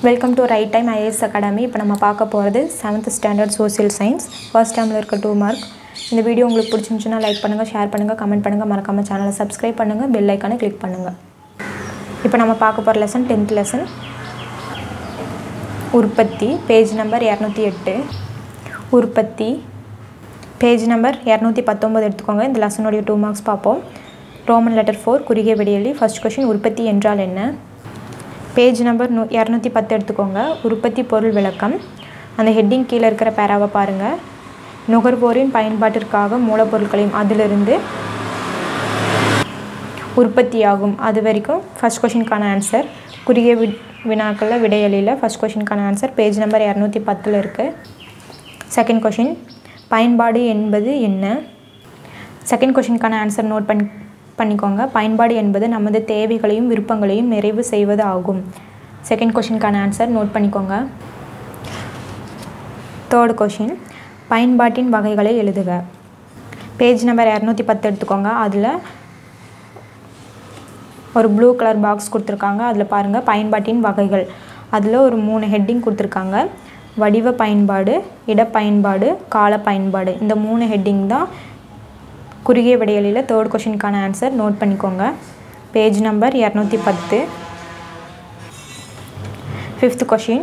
Welcome to Right Time IAS Academy. இப்போ நம்ம பார்க்க போறது 7th standard social science first termல இருக்க 2 mark. இந்த வீடியோ உங்களுக்கு பிடிச்சிருந்துச்சுனா லைக் பண்ணுங்க, ஷேர் பண்ணுங்க, கமெண்ட் பண்ணுங்க, மறக்காம சேனலை சப்ஸ்கிரைப் பண்ணுங்க, பெல் ஐகானை கிளிக் பண்ணுங்க. இப்போ நம்ம பார்க்க போற லெசன் 10th லெசன் உற்பத்தி பேஜ் நம்பர் 208 உற்பத்தி பேஜ் நம்பர் 219 எடுத்துக்கோங்க. இந்த லெசனோட 2 மார்க்ஸ் பாப்போம். ரோமன் லெட்டர் 4 குறுகிய விடையெழி. ஃபர்ஸ்ட் क्वेश्चन உற்பத்தி என்றால் என்ன? பேஜ் நம்பர் 210 எடுத்துக்கோங்க. உற்பத்தி பொருள் விளக்கம். அந்த ஹெட்டிங் கீழ இருக்கிற பேராவை பாருங்க. நுகர்வோரின் பயன்பாட்டிற்காக மூலப்பொருட்களையும் அதிலிருந்து உற்பத்தியாகும். அது வரைக்கும் ஃபர்ஸ்ட் क्वेश्चनக்கான ஆன்சர். குறுகிய வினாக்கள்ல விடையெழில ஃபர்ஸ்ட் क्वेश्चनக்கான ஆன்சர் பேஜ் நம்பர் 210ல இருக்கு. செகண்ட் क्वेश्चन பயன்பாடு என்பது என்ன? செகண்ட் क्वेश्चनக்கான ஆன்சர் நோட் பண்ணிக்கோங்க. பயன்பாடு என்பது நமது தேவைகளையும் விருப்பங்களையும் நிறைவு செய்வது ஆகும். செகண்ட் क्वेश्चनக்கான ஆன்சர் நோட் பண்ணிக்கோங்க. தேர்ட் क्वेश्चन பயன்பாட்டின் வகைகளை எழுதுக. பேஜ் நம்பர் 210 எடுத்துக்கோங்க. அதுல ஒரு ப்ளூ கலர் பாக்ஸ் கொடுத்திருக்காங்க. அதுல பாருங்க பயன்பாட்டின் வகைகள். அதுல ஒரு 3 ஹெட்டிங் கொடுத்திருக்காங்க. வடிவ பயன்பாடு, இட பயன்பாடு, கால பயன்பாடு. இந்த 3 ஹெட்டிங் தான் குறுகிய விடையெழில தேர்ட் क्वेश्चनக்கான ஆன்சர் நோட் பண்ணிக்கோங்க. Page number 210. Fifth question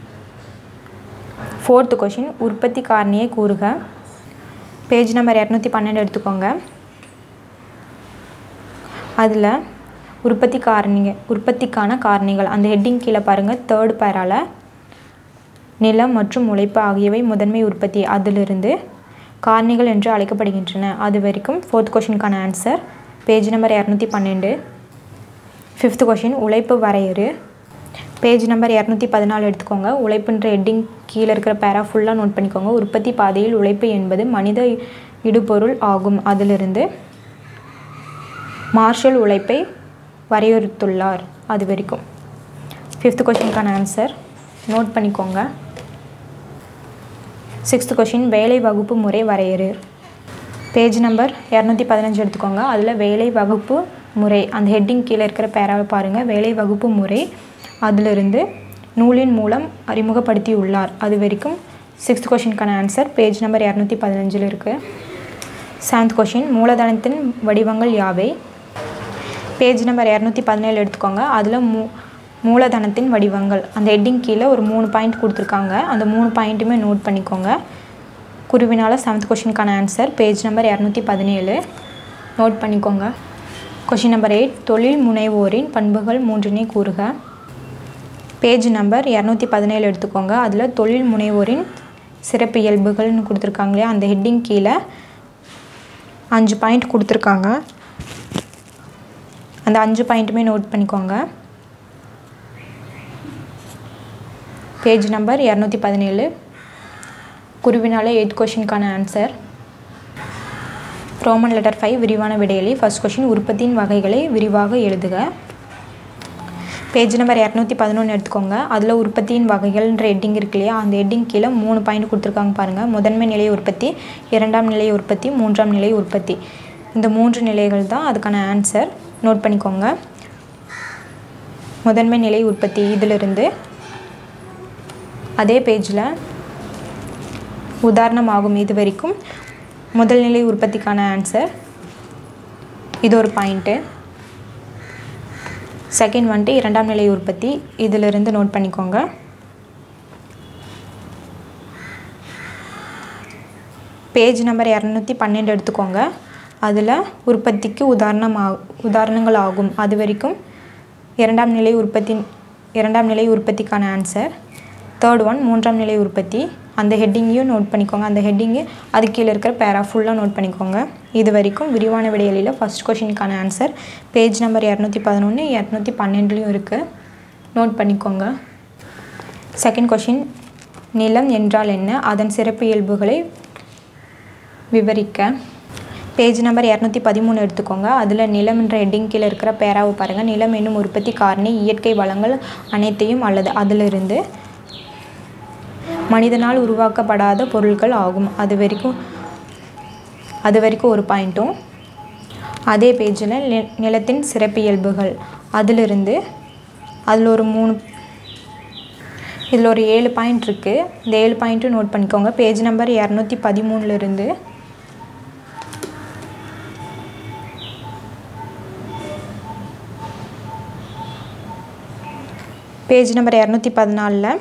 fourth question உற்பத்தி காரணியை கூறுக. பேஜ் நம்பர் 212 எடுத்துக்கோங்க. அதுல உற்பத்திக்கான காரணிகள் அந்த ஹெட்டிங் கீழ பாருங்க. தேர்ட் பேரால நிலம் மற்றும் உழைப்பு ஆகியவை முதன்மை உற்பத்தி அதிலிருந்து காரணிகள் என்று அழைக்கப்படுகின்றன. அது வரைக்கும் ஃபோர்த் क्वेश्चनக்கான answer page number 212. Fifth question உழைப்பு வரையறு. பேஜ் நம்பர் 214 எடுத்துக்கோங்க. உழைப்புன்ற ஹெட்டிங் கீழ இருக்கிற பேரா ஃபுல்லா நோட் பண்ணிக்கோங்க. உற்பத்தி பாதையில் உழைப்பு என்பது மனித இடுபொருள் ஆகும். அதிலிருந்து மார்ஷல் உழைப்பை வரையறுத்துள்ளார். அது வரைக்கும் ஃபிஃப்த் क्वेश्चनக்கான ஆன்சர் நோட் பண்ணிக்கோங்க. சிக்ஸ்த் क्वेश्चन வேலை வகுப்பு முறை வரையறு. பேஜ் நம்பர் 215 எடுத்துக்கோங்க. அதுல வேலை வகுப்பு முறை அந்த ஹெட்டிங் கீழ இருக்கிற பேராவை பாருங்க. வேலை வகுப்பு முறை அதிலிருந்து நூலின் மூலம் அறிமுகப்படுத்தி உள்ளார். அது வரைக்கும் சிக்ஸ்த் क्वेश्चनக்கான ஆன்சர் பேஜ் நம்பர் 215ல இருக்கு. செவன்த் क्वेश्चन மூலதனத்தின் வடிவங்கள் யாவை? பேஜ் நம்பர் 217 எடுத்துக்கோங்க. அதுல மூலதனத்தின் வடிவங்கள் அந்த ஹெட்டிங் கீழ ஒரு 3 பாயிண்ட் கொடுத்திருக்காங்க. அந்த 3 பாயிண்ட்டுமே நோட் பண்ணிக்கோங்க. குருவினால 7th क्वेश्चनக்கான ஆன்சர் பேஜ் நம்பர் 217 நோட் பண்ணிக்கோங்க. क्वेश्चन நம்பர் 8 தொழில் முனைவோரின் பண்புகள் 3னை கூறுக. பேஜ் நம்பர் 217 எடுத்துக்கோங்க. அதுல தொழில் முனைவோரின் சிறப்பியல்புகள்னு கொடுத்திருக்காங்களே அந்த ஹெட்டிங் கீழ 5 பாயிண்ட் கொடுத்திருக்காங்க. அந்த 5 பாயிண்ட்டுமே நோட் பண்ணிக்கோங்க. பேஜ் நம்பர் 217 குருவினால 8th क्वेश्चनக்கான ஆன்சர். ரோமன் லெட்டர் 5 விரிவான விடையெழி. ஃபர்ஸ்ட் क्वेश्चन உற்பத்தியின் வகைகளை விரிவாக எழுதுக. பேஜ் நம்பர் 211 எடுத்துக்கோங்க. அதுல உற்பத்தியின் வகைகள்ன்ற ஹெட்டிங் இருக்கு இல்லையா அந்த ஹெட்டிங் கீழ 3 பாயிண்ட் கொடுத்திருக்காங்க பாருங்க. முதன்மை நிலை உற்பத்தி, இரண்டாம் நிலை உற்பத்தி, மூன்றாம் நிலை உற்பத்தி. இந்த 3 நிலைகள் தான் அதுக்கான ஆன்சர் நோட் பண்ணிக்கோங்க. முதன்மை நிலை உற்பத்தி இதிலிருந்து அதே பேஜ்ல உதாரணமாகும். இது வரைக்கும் முதல் நிலை உற்பத்திக்கான ஆன்சர். இது ஒரு பாயிண்ட். செகண்ட் வந்துட்டு இரண்டாம் நிலை உற்பத்தி இதிலிருந்து நோட் பண்ணிக்கோங்க. பேஜ் நம்பர் 212 எடுத்துக்கோங்க. அதுல உற்பத்திக்கு உதாரணங்கள் ஆகும். அது வரைக்கும் இரண்டாம் நிலை உற்பத்திக்கான ஆன்சர். தேர்ட் ஒன் மூன்றாம் நிலை உற்பத்தி அந்த ஹெட்டிங்கையும் நோட் பண்ணிக்கோங்க. அந்த ஹெட்டிங்கு அது கீழ இருக்கிற பேரா ஃபுல்லா நோட் பண்ணிக்கோங்க. இது வரைக்கும் விரிவான விடையெழில ஃபர்ஸ்ட் क्वेश्चनக்கான ஆன்சர் பேஜ் நம்பர் 211 212லயும் இருக்கு. நோட் பண்ணிக்கோங்க. செகண்ட் क्वेश्चन நிலம் என்றால் என்ன? அதன் சிறப்பியல்புகளை விவரிக்க. பேஜ் நம்பர் 213 எடுத்துக்கோங்க. அதுல நிலம் என்ற ஹெட்டிங் கீழ இருக்கிற பேராவை பாருங்க. நிலம் என்னும் உற்பத்தி காரணி இயற்கை வளங்கள் அனைத்தையும் அல்லது அதிலிருந்து மனிதனால் உருவாக்கப்படாத பொருட்கள் ஆகும். அது வரைக்கும் ஒரு பாயிண்ட்டும். அதே பேஜ்ல நிலத்தின் சிறப்பியல்புகள் அதிலிருந்து அதில் ஒரு இதில் ஒரு 7 பாயிண்ட் இருக்குது. இந்த 7 பாயிண்ட்டும் நோட் பண்ணிக்கோங்க. பேஜ் நம்பர் 213 பேஜ் நம்பர் 214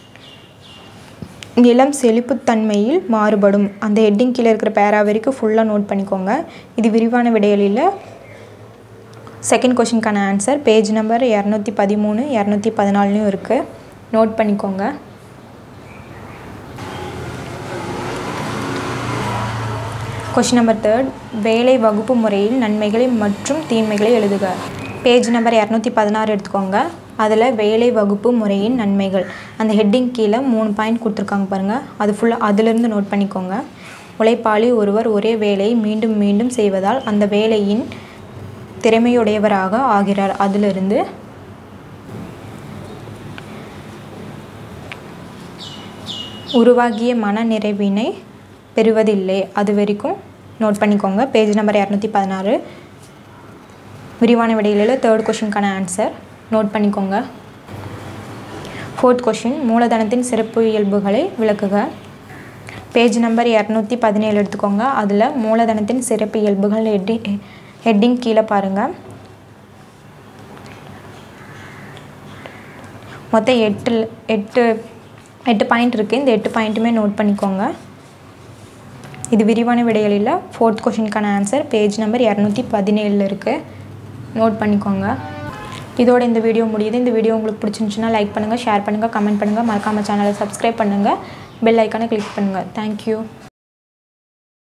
நிலம் செழிப்புத்தன்மையில் மாறுபடும் அந்த ஹெட்டிங் கீழே இருக்கிற பேரா வரைக்கும் ஃபுல்லாக நோட் பண்ணிக்கோங்க. இது விரிவான விடைகளில் செகண்ட் கொஷினுக்கான ஆன்சர். பேஜ் நம்பர் 213 214 இருக்குது. நோட் பண்ணிக்கோங்க. கொஷின் நம்பர் 3 வேலை வகுப்பு முறையில் நன்மைகளை மற்றும் தீமைகளை எழுதுக. பேஜ் நம்பர் 216 எடுத்துக்கோங்க. அதில் வேலை வகுப்பு முறையின் நன்மைகள் அந்த ஹெட்டிங் கீழே 3 பாயிண்ட் கொடுத்துருக்காங்க பாருங்கள். அது ஃபுல்லாக அதிலிருந்து நோட் பண்ணிக்கோங்க. உழைப்பாளி ஒருவர் ஒரே வேலையை மீண்டும் மீண்டும் செய்வதால் அந்த வேலையின் திறமையுடையவராக ஆகிறார். அதிலிருந்து உருவாகிய மன நிறைவினை பெறுவதில்லை. அது வரைக்கும் நோட் பண்ணிக்கோங்க. பேஜ் நம்பர் 216 விரிவான விடைகளில் தேர்ட் கொஷினுக்கான ஆன்சர். நோட் பண்ணிக்கோங்க. ஃபோர்த் கொஷின் மூலதனத்தின் சிறப்பு இயல்புகளை விளக்குக. பேஜ் நம்பர் 217 எடுத்துக்கோங்க. அதில் மூலதனத்தின் சிறப்பு இயல்புகள் ஹெட்டிங் கீழே பாருங்கள். மொத்தம் 8 பாயிண்ட் இருக்குது. இந்த 8 பாயிண்ட்டுமே நோட் பண்ணிக்கோங்க. இது விரிவான விடைகளில் ஃபோர்த் கொஷினுக்கான ஆன்சர். பேஜ் நம்பர் 217 இருக்குது. நோட் பண்ணிக்கோங்க. இதோட இந்த வீடியோ முடியுது. இந்த வீடியோ உங்களுக்கு பிடிச்சிருந்துச்சுன்னா லைக் பண்ணுங்கள், ஷேர் பண்ணுங்கள், கமெண்ட் பண்ணுங்கள். மறக்காமல் சேனலை சப்ஸ்கிரைப் பண்ணுங்கள். பெல் ஐக்கானை கிளிக் பண்ணுங்கள். தேங்க்யூ.